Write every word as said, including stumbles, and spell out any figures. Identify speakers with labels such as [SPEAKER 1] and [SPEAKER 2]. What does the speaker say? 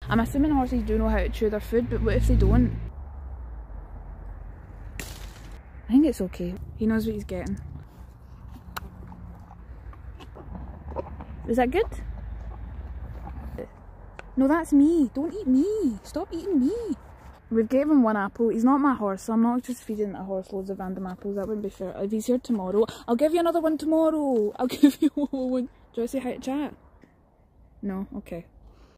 [SPEAKER 1] I'm assuming horses do know how to chew their food, but what if they don't? I think it's okay. He knows what he's getting. Is that good? No, that's me. Don't eat me. Stop eating me. We've gave him one apple. He's not my horse, so I'm not just feeding a horse loads of random apples. That wouldn't be fair. If he's here tomorrow, I'll give you another one tomorrow. I'll give you one. Do I say hi to chat? No? Okay.